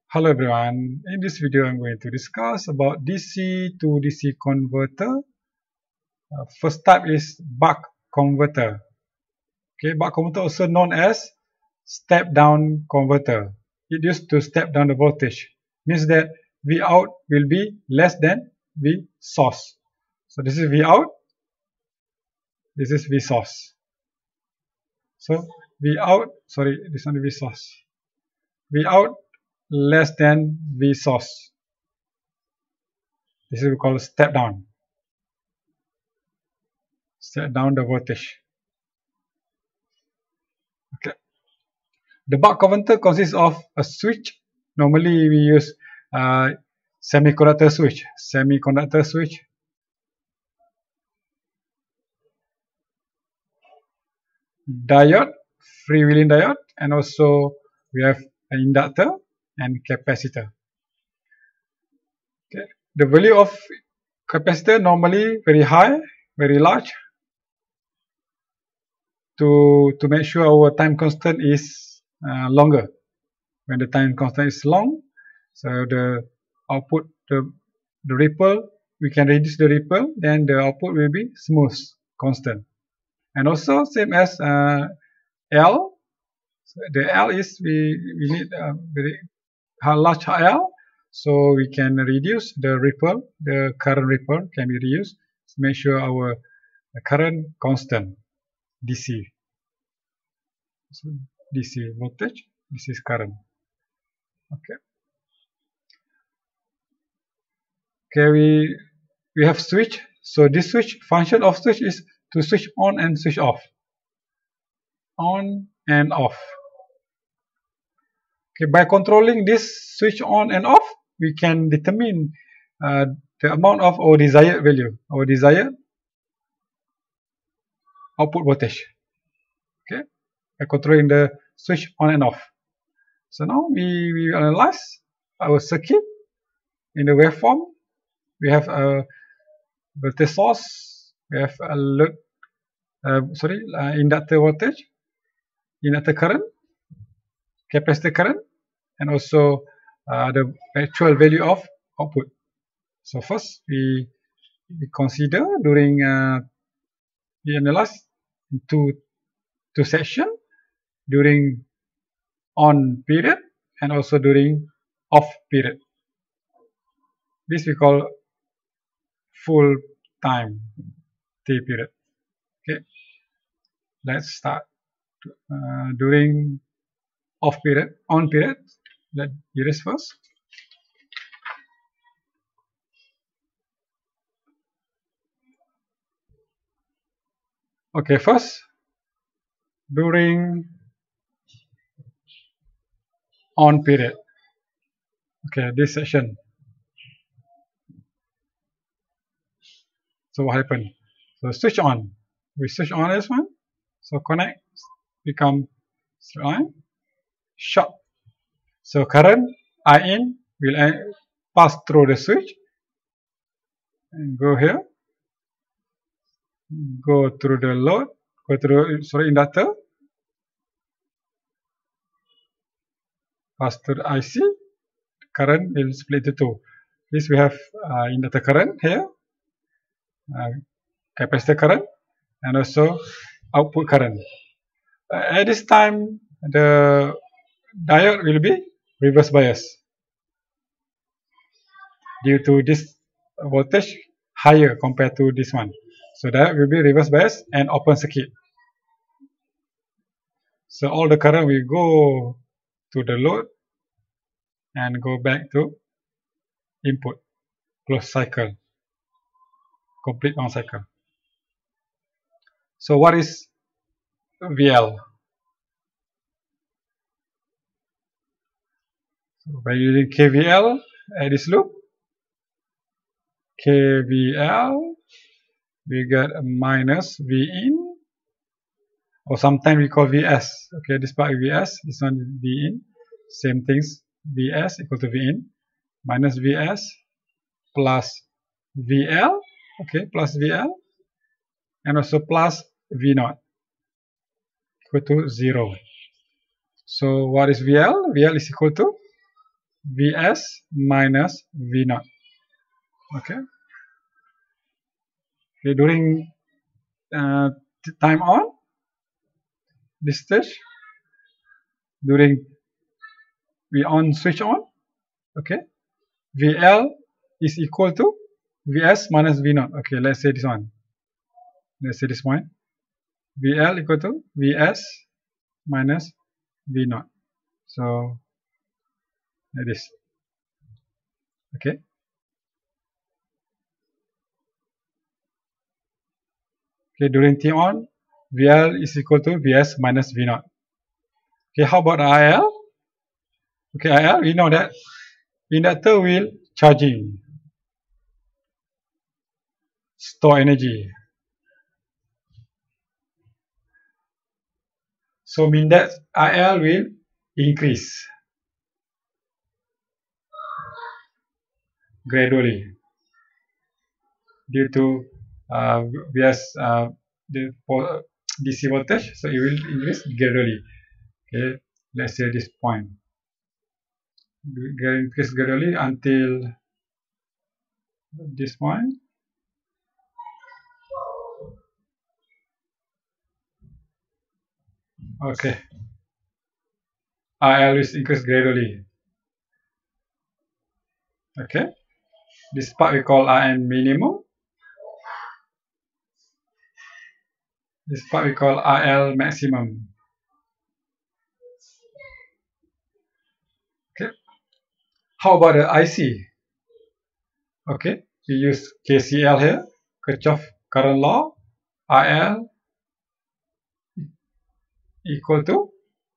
Hello everyone, in this video I'm going to discuss about DC to DC converter. First type is buck converter. Okay, buck converter also known as step down converter. It used to step down the voltage. Means that V out will be less than V source. So this is V out, this is V source. So V out, sorry, this one is V source. V out less than V source. This is called step down. Step down the voltage. Okay. The buck converter consists of a switch. Normally we use semiconductor switch. Diode, freewheeling diode, and also we have an inductor and capacitor. Okay. The value of capacitor normally very high, very large, to make sure our time constant is longer. When the time constant is long, so the output, the ripple, we can reduce the ripple, then the output will be smooth, constant. And also same as L. So the L is we need a very large L, so we can reduce the ripple. The current ripple can be reduced to make sure our current constant DC. So DC voltage, this is current. Okay. Okay, we have switch. So this switch, function of switch is to switch on and switch off. On and off. Okay, by controlling this switch on and off, we can determine the amount of our desired value, our desired output voltage. Okay, by controlling the switch on and off. So now we analyze our circuit in the waveform. We have a voltage source, we have a load, inductor voltage, inductor current, capacitor current, and also the actual value of output. So first we consider during we analyze two sections, during on period and also during off period. This we call full time T period. Okay, let's start during off period. On period, let's erase first. Okay, first during on period. Okay, this section. So what happened? So switch on. We switch on this one. So connect, become line, short. So current I in will pass through the switch and go here. Go through the load. Go through inductor. Pass through the IC. Current will split into two. This we have inductor current here. Capacitor current and also output current. At this time, the diode will be reverse bias due to this voltage higher compared to this one. So diode will be reverse bias and open circuit. So all the current will go to the load and go back to input, closed cycle, complete on cycle. So what is VL? So by using KVL at this loop, KVL, we get a minus V in, or sometimes we call VS. Okay, this part is VS, this one is V in. Same things, VS equal to V in, minus VS plus VL, okay, plus VL, and also plus V naught equal to 0. So what is VL? VL is equal to Vs minus V naught. Okay. Okay, during time on this stage, during we on switch on, okay, VL is equal to Vs minus V naught. Okay, let's say this one. Let's say this point. VL equal to Vs minus V naught. So like this. Okay. Okay, during T on, VL is equal to Vs minus V naught. Okay, how about IL? Okay, IL, we know that inductor will charging, store energy. So mean that IL will increase gradually due to Vs the DC voltage, so it will increase gradually. Okay, let's say this point. Increase gradually until this point. Okay. IL is increase gradually. Okay. This part we call IN minimum. This part we call IL maximum. Okay. How about the IC? Okay. We use KCL here. Kirchhoff current law. IL equal to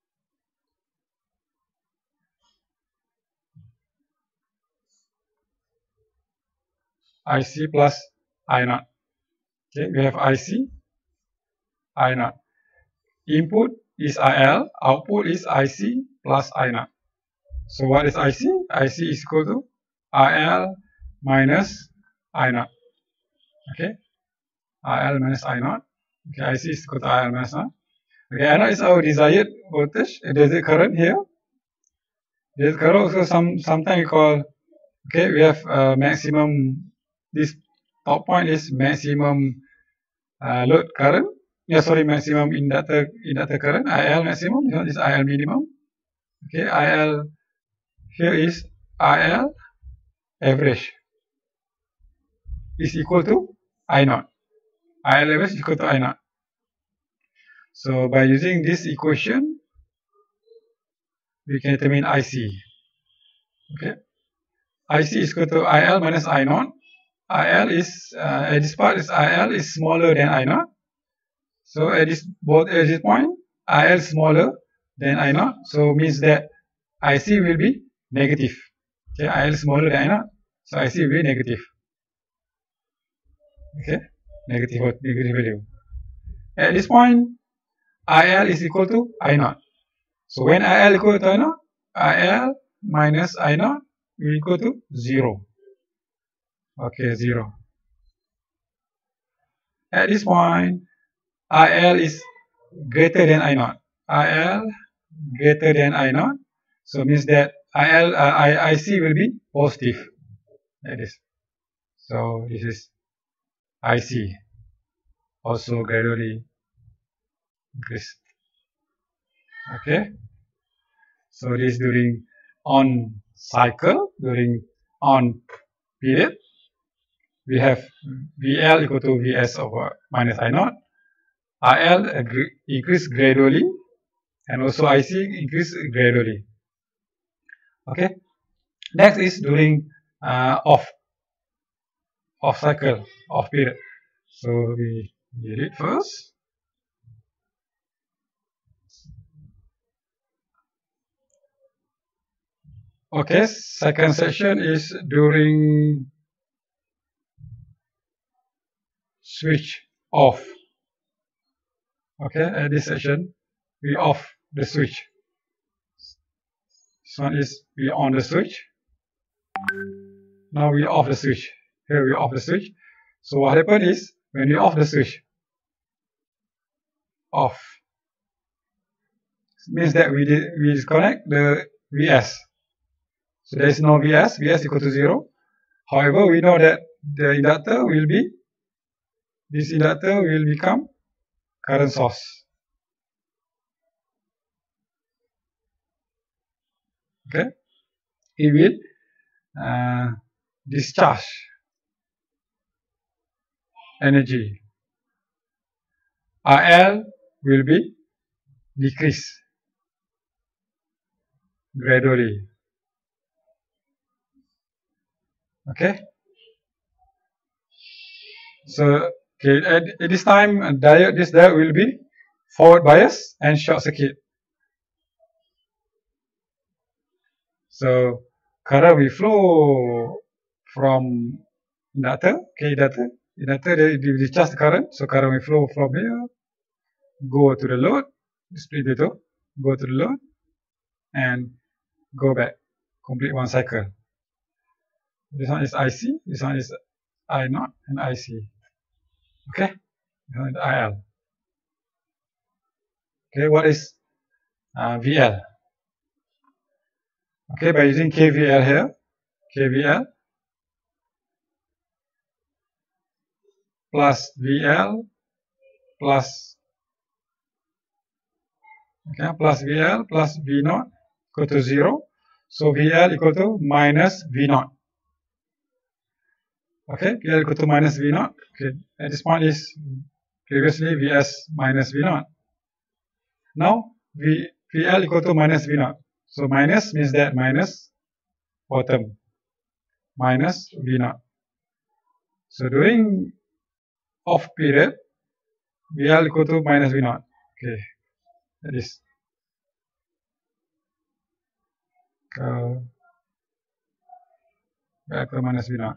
IC plus I naught. Okay, we have IC, I naught. Input is IL, output is IC plus I naught. So what is IC? IC is equal to IL minus I naught. Okay, IL minus I naught. Okay, IC is equal to IL minus I naught. Okay, I naught is our desired voltage. There's a current here. There's current also sometimes we call. Okay, we have maximum. This top point is maximum load current. Yeah, sorry, maximum inductor current. IL maximum. This is IL minimum. Okay, IL here is IL average is equal to I naught. IL average is equal to I naught. So by using this equation, we can determine IC. Okay, IC is equal to IL minus I naught. IL is at this part is IL is smaller than I naught. So at this point, IL is smaller than I naught. So means that IC will be negative. Okay, IL is smaller than I naught. So IC will be negative. Okay, negative value. At this point, IL is equal to I naught. So when IL equal to I naught, IL minus I naught will equal to 0. Okay, 0. At this point, IL is greater than I naught. IL greater than I naught. So means that IC will be positive. Like this. So this is IC. Also gradually increase. Okay. So this during on cycle, during on period, we have VL equal to Vs over minus I naught. IL increase gradually, and also IC increase gradually. Okay. Next is during off cycle, off period. So we did it first. Okay, second section is during switch off. Okay, at this section, we off the switch. This one is we on the switch. Now we off the switch. Here we off the switch. So what happened is when we off the switch, off means that we disconnect the Vs. So there is no Vs. Vs equal to 0. However, we know that the inductor will be, this inductor will become current source. Okay, it will discharge energy. RL will be decreased gradually. Okay, so okay, at this time this diode will be forward bias and short circuit. So current will flow from inductor. Okay, inductor they discharge the current, so current will flow from here, go to the load, split the two, go to the load, and go back, complete one cycle. This one is IC, this one is I0 and IC. Okay, this one is IL. Okay, what is VL? Okay, by using KVL here, KVL plus VL plus, okay, plus VL plus V0 equal to 0. So VL equal to minus V0. Okay, VL equal to minus V0. Okay, at this point is previously Vs minus V0. Now VL equal to minus V0. So minus means that minus bottom, minus V0. So during off period, VL equal to minus V0. Okay, that is VL equal to minus V0.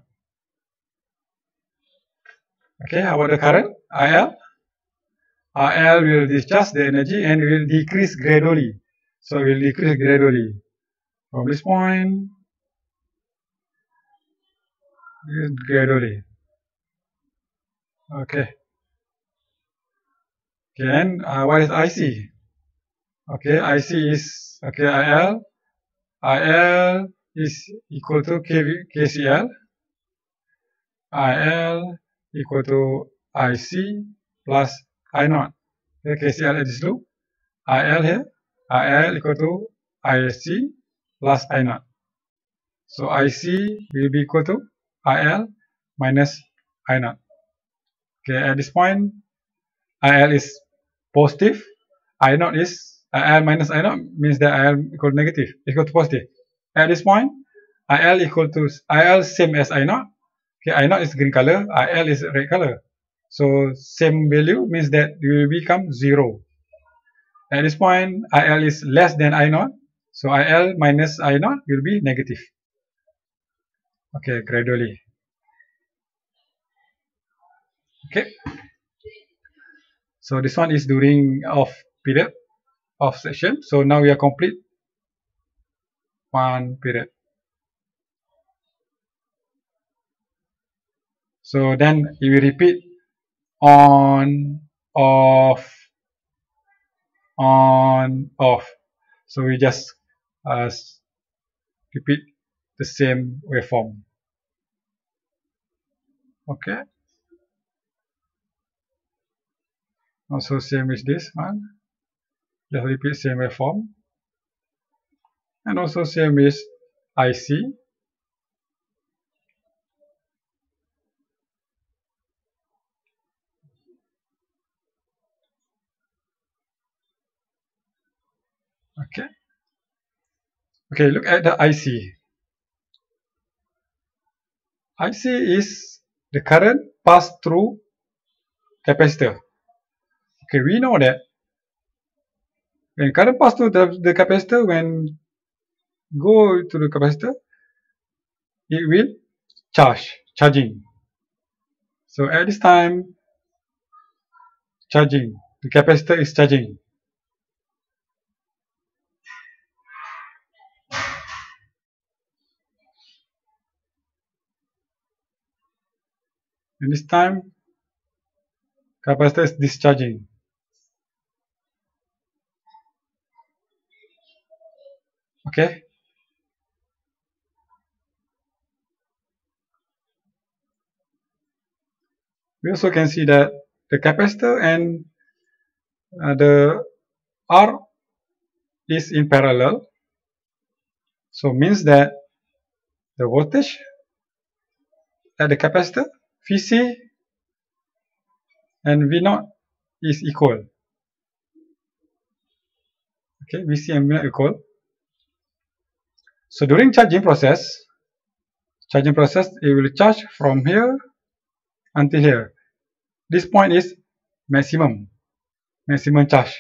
Okay, how about the current? IL? RL will discharge the energy and will decrease gradually. So it will decrease gradually from this point, gradually. Okay. Okay, and what is IC? Okay, IC is, okay, IL is equal to KCL. IL equal to IC plus I0. Okay, KCL at this loop. IL here. IL equal to IC plus I0. So IC will be equal to IL minus I0. Okay, at this point, IL is positive. I0 is IL minus I0 means that IL equal to negative, equal to positive. At this point, IL equal to IL same as I0. Okay, I0 is green color, IL is red color. So same value means that it will become 0. At this point, IL is less than I0. So IL minus I0 will be negative. Okay, gradually. Okay. So this one is during off period, off section. So now we are complete one period. So then it will repeat on, off, on, off. So we just repeat the same waveform. Okay. Also same with this one. Just repeat same waveform. And also same with IC. Okay. Okay, look at the IC. IC is the current passed through capacitor. Okay, we know that when current pass through the capacitor, when go to the capacitor, it will charging. So at this time, charging, the capacitor is charging. And this time, capacitor is discharging. Okay. We also can see that the capacitor and the R is in parallel. So means that the voltage at the capacitor Vc and V0 is equal. Okay, Vc and V0 equal. So during charging process, it will charge from here until here. This point is maximum charge.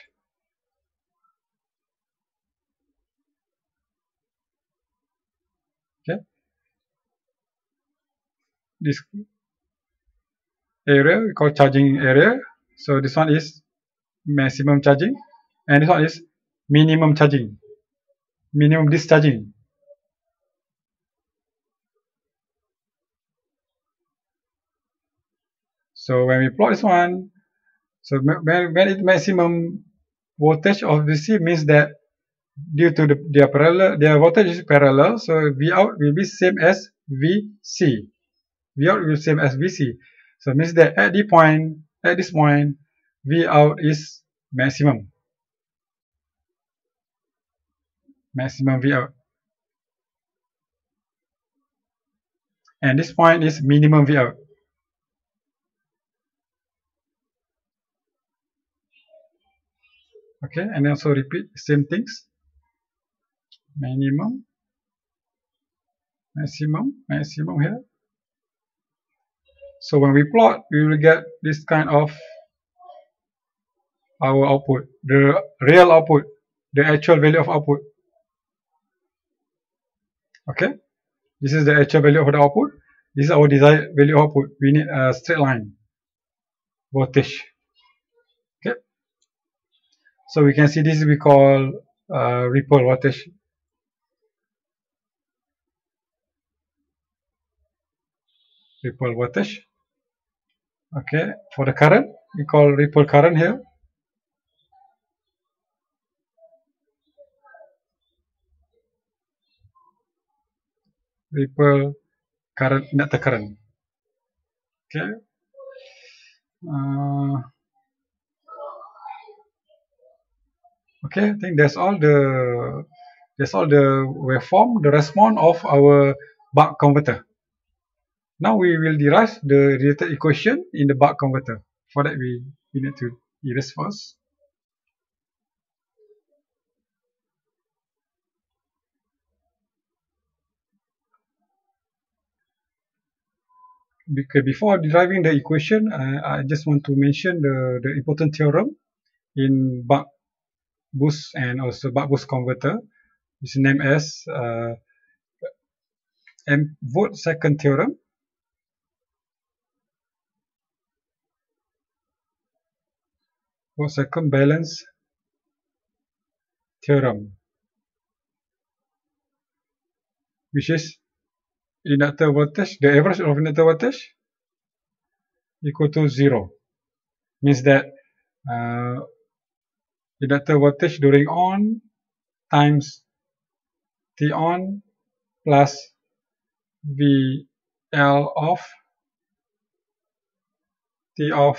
Okay, this area we call charging area. So this one is maximum charging, and this one is minimum charging, minimum discharging. So when we plot this one, so when it's maximum voltage of DC means that due to their voltage is parallel, so V out will be same as VC. V out will be same as VC. So it means that at this point, V out is maximum V out, and this point is minimum V out. Okay, and also repeat same things. Minimum, maximum here. So when we plot, we will get this kind of our output, the real output, the actual value of output. Okay, this is the actual value of the output. This is our desired value of output. We need a straight line voltage. Okay, so we can see this we call ripple voltage. Ripple voltage. Okay, for the current, we call ripple current here. Ripple current, inductor current. Okay. Okay, I think that's all the waveform, the response of our buck converter. Now we will derive the related equation in the buck converter. For that we need to erase first. Because before deriving the equation, I just want to mention the important theorem in buck boost and also buck boost converter. It's named as Vogt second theorem. Vogt second balance theorem, which is inductor voltage, the average of inductor voltage equal to 0. Means that inductor voltage during on times T on plus VL off T off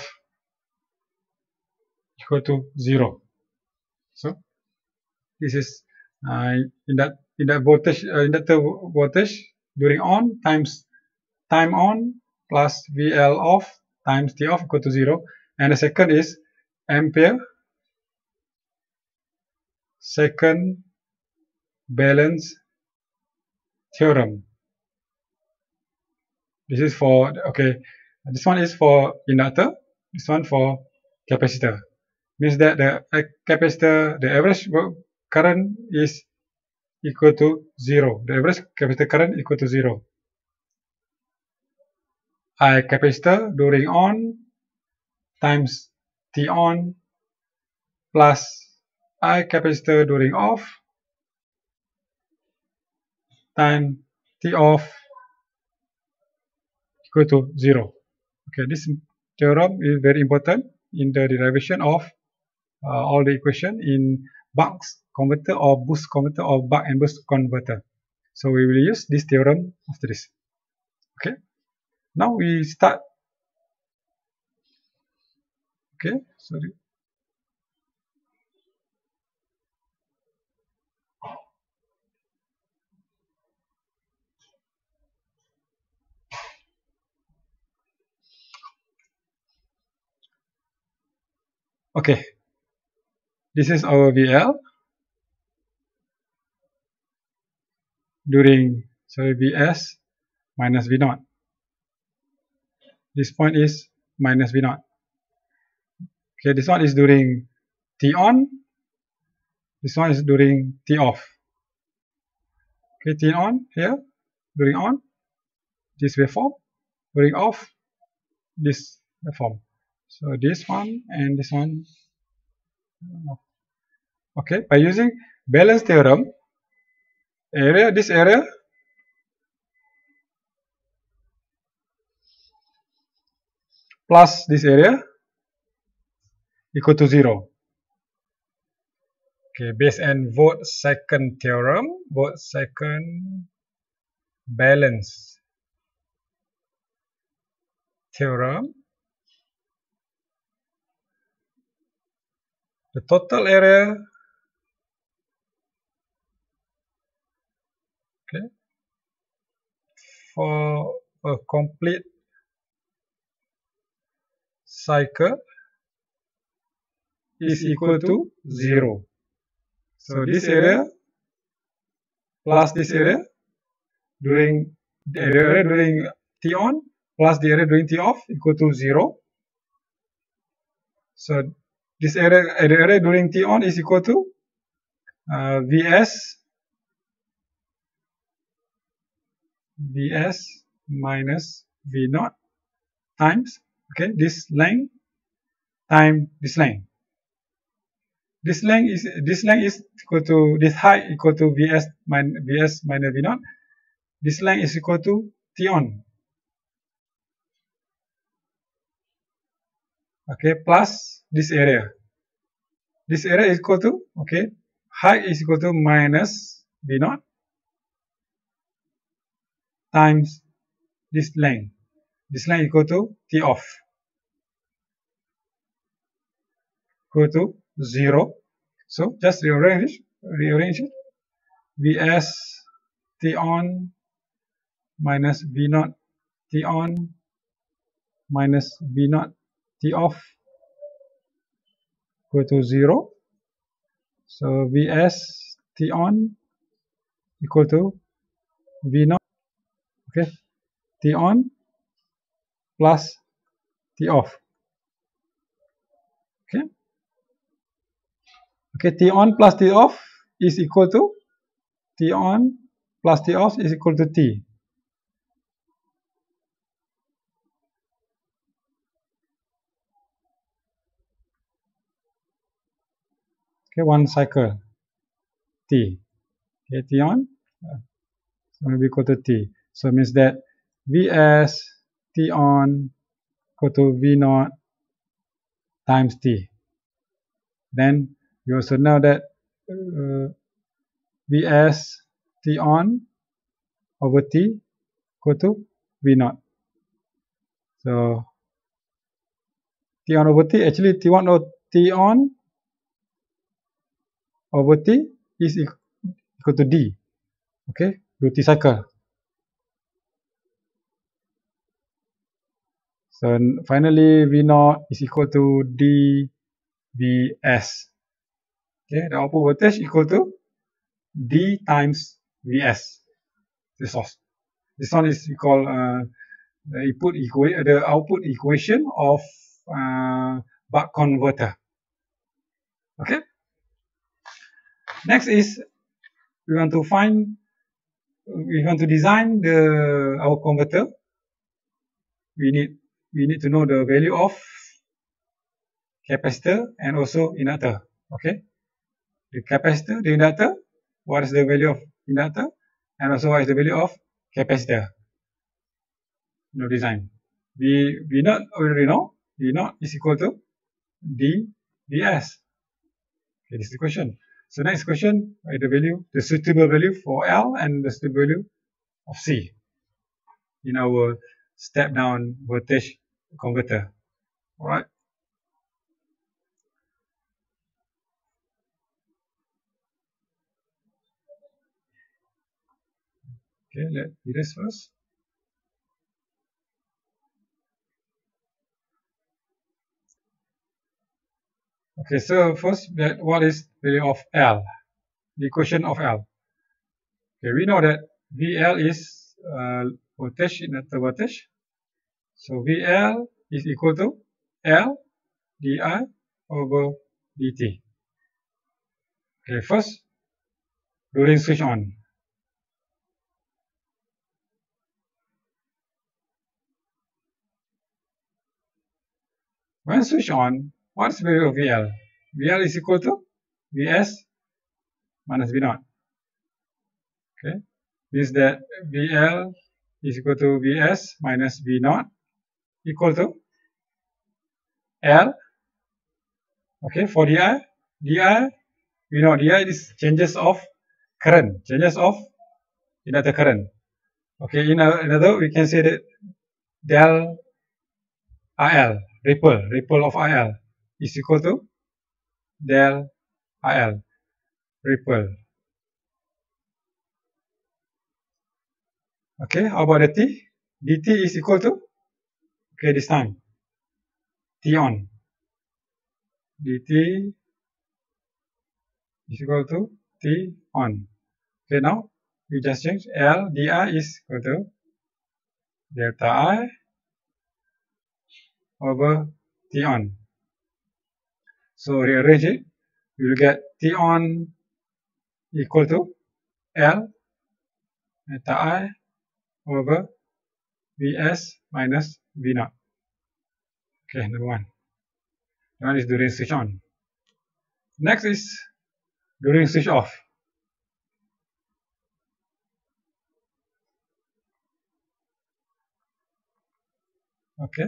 equal to 0. So this is inductor voltage during on times time on plus VL off times T off equal to 0, and the second is ampere second balance theorem. This is for, okay, this one is for inductor, this one for capacitor. Means that the capacitor, the average current is equal to 0. The average capacitor current equal to 0. I capacitor during on times T on plus I capacitor during off times T off equal to 0. Okay, this theorem is very important in the derivation of all the equation in buck converter or boost converter or buck and boost converter. So we will use this theorem after this. Okay, now we start Okay, sorry. Okay, this is our VL during, sorry, Vs minus V naught. This point is minus V naught. Okay, this one is during T on. This one is during T off. Okay, T on here, during on, this waveform, during off, this waveform. So this one and this one. Okay, by using balance theorem, this area plus this area equal to 0. Okay, based on Vaux-Second theorem, Vaux-Second balance theorem, the total area, okay, for a complete cycle is equal to 0. So this area plus this area during the area during T on plus the area during T off equal to 0. So this area during T on is equal to Vs minus V naught times, okay, this length times this length. This length is equal to, this height equal to Vs minus V naught. This length is equal to T on. Okay, plus this area. This area is equal to, okay, height is equal to minus V naught times this length. This length equal to T off, equal to 0. So just rearrange it. Vs T on minus V naught T on minus V naught T off equal to 0. So Vs T on equal to V naught, okay, T on plus T off. Okay, T on plus T off is equal to T on plus T off is equal to T. Okay, one cycle T. Okay, T on so will be equal to T. So it means that Vs T on equal to V naught times T. Then we also know that Vs T on over T equal to V naught. So T on over T, actually T1 or T on over T is equal to D. Okay, duty cycle. So finally V naught is equal to dVs. Okay, the output voltage equal to D times Vs. This one is called the output equation of buck converter. Okay. Next is we want to design our converter. We need to know the value of capacitor and also inductor. Okay. The capacitor, the inductor, what is the value of inductor, and also what is the value of capacitor. Design. V naught already know. V naught is equal to dVs. Okay, this is the question. So next question, the suitable value for L and the suitable value of C in our step down voltage converter. Alright. Okay, let's erase first. Okay, so first, what is value of L? The equation of L. Okay, we know that VL is voltage in the voltage. So VL is equal to L di over dt. Okay, first, during switch on. When switch on, what's the value of VL? VL is equal to Vs minus V naught. Okay, means that VL is equal to Vs minus V naught equal to L. Okay, for di, we know di is changes of current, changes of inductor current. Okay, in another we can say that del IL, ripple of IL is equal to del IL, ripple. Okay, how about the T? dt is equal to, okay, this time, T on. dt is equal to T on. Okay, now we just change L di is equal to delta I over T on. So rearrange it, you will get T on equal to L delta I over Vs minus V naught. Okay, number one. That is during switch on. Next is during switch off. Okay,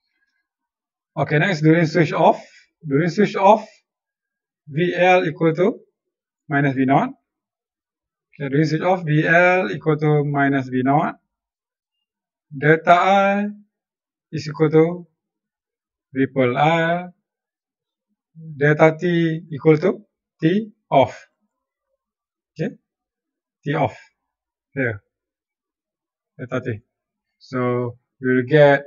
next during switch off. During switch off, VL equal to minus V naught. Okay, during switch off, VL equal to minus V naught. Delta I is equal to ripple I. Delta T equal to T off. Okay, T off here. Delta T. So we will get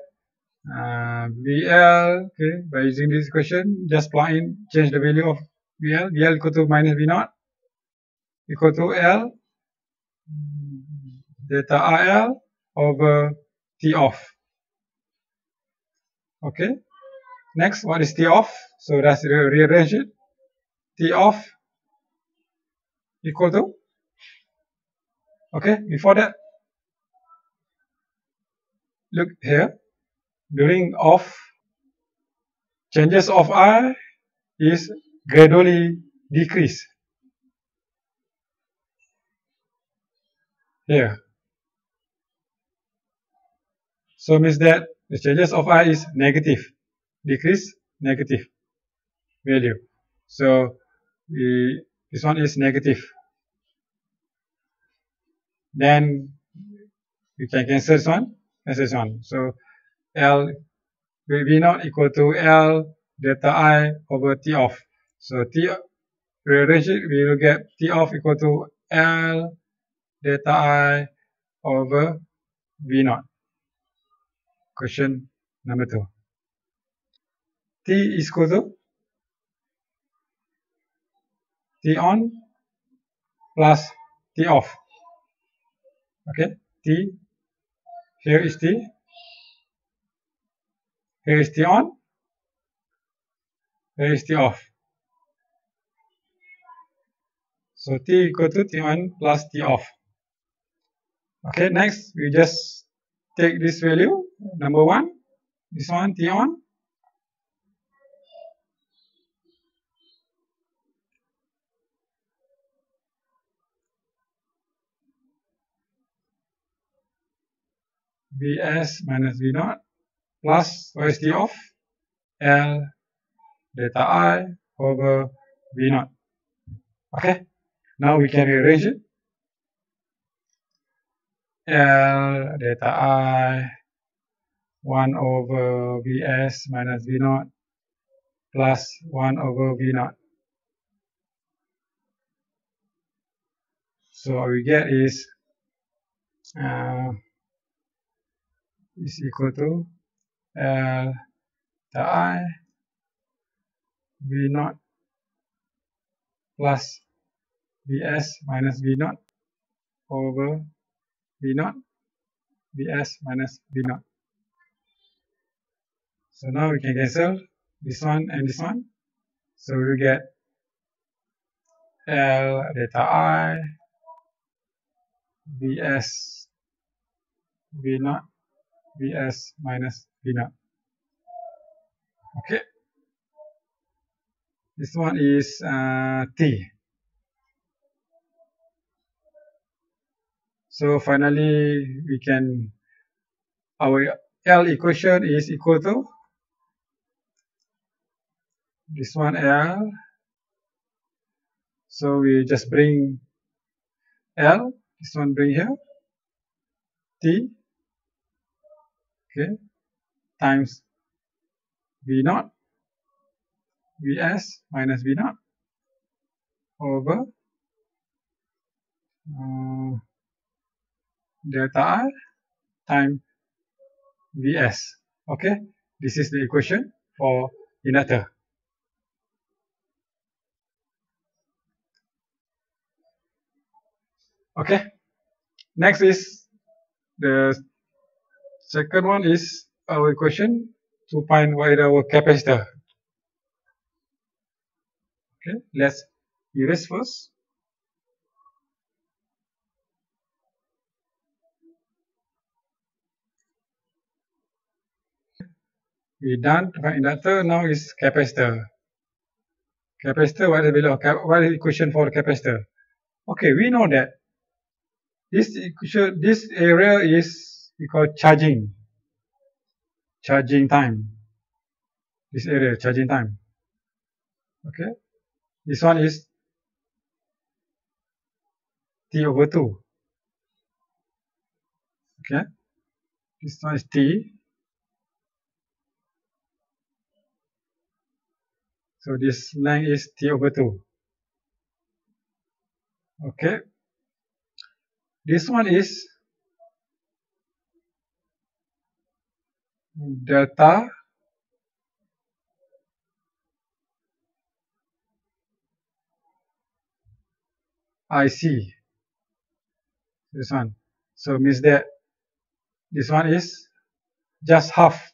VL, okay, by using this equation, just plug in, change the value of VL. VL equal to minus V naught equal to L delta IL over T off. Okay, next, what is T off? So let's rearrange it. T off equal to, okay, before that, look here, during off, changes of I is gradually decrease. Here. So means that the changes of I is negative, decrease, negative value. So this one is negative. Then we can cancel this one, cancel this one. So L V naught equal to L delta I over T off. So T rearrange it, we will get T off equal to L delta I over V naught. Question number 2. T is equal to T on plus T off. Okay, T, here is T, here is T on, here is T off. So T equal to T on plus T off. Okay, next we just take this value, number 1, this one T on, Vs minus V naught plus what is T off? L delta I over V naught. Okay, now we can rearrange it. L delta I 1 over Vs minus V naught plus 1 over V naught. So what we get is is equal to L the I V naught plus Vs minus V naught over V naught Vs minus V naught. So now we can cancel this one and this one. So we get L delta I Vs V naught Vs minus V naught. Okay. This one is T. So finally we can, our L equation is equal to this one L. So we just bring L, this one bring here, T, okay, times V naught Vs minus V naught over delta I times Vs. Okay, this is the equation for inductor. Okay, next is the second one is our equation to find what is our capacitor. Okay, let's erase first. We done to find inductor. Now is capacitor. Capacitor, what is below? What is the equation for capacitor? Okay, we know that this equation, this area is we call charging time. This area charging time. Okay, this one is T over 2. Okay, this one is T. So this length is T over 2. Okay, this one is delta IC. This one. So means that this one is just half.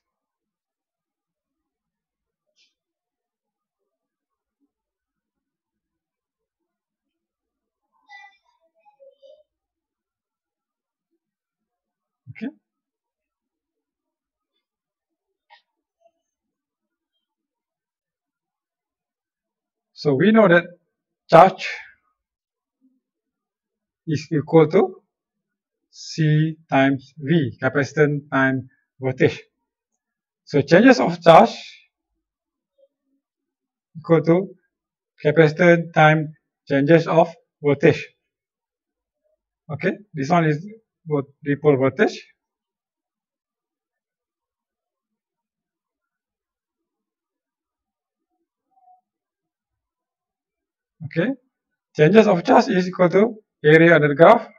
Okay. So we know that charge is equal to C times V, capacitance times voltage. So changes of charge equal to capacitance times changes of voltage. Okay, this one is dipole voltage. Okay, changes of charge is equal to area under the graph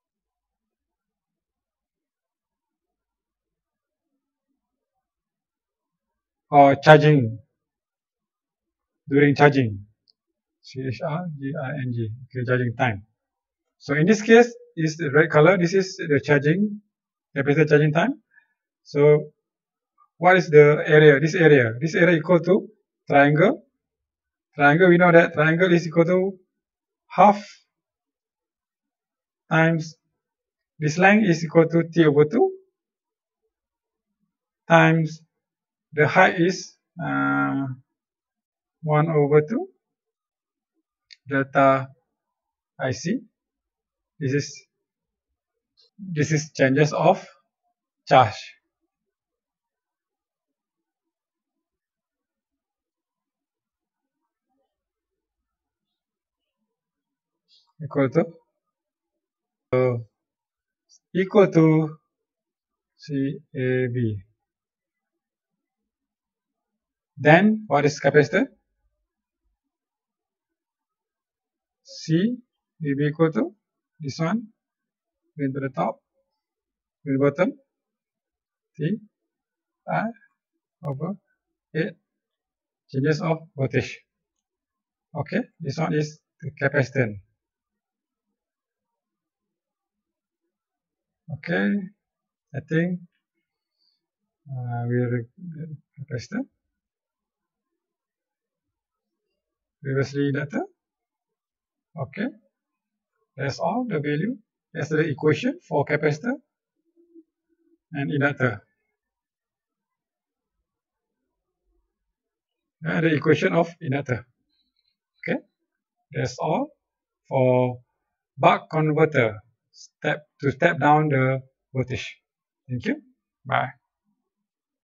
or charging during charging. CHRGING. Okay, charging time. So in this case is the red color. This is the charging capacitor charging time. So what is the area? This area equal to triangle. Triangle, we know that triangle is equal to half times this length is equal to T over 2 times the height is 1 over 2 delta IC. This is changes of charge. Equal to CAB. Then what is capacitor? C will be equal to this one, going to the top, to the bottom. T I over 8 changes of voltage. Okay, this one is the capacitance. Okay, I think we'll capacitor. Previously inductor. Okay, that's all the value. That's the equation for capacitor and inductor. The equation of inductor. Okay, that's all for buck converter. Step down the voltage. Thank you. Bye.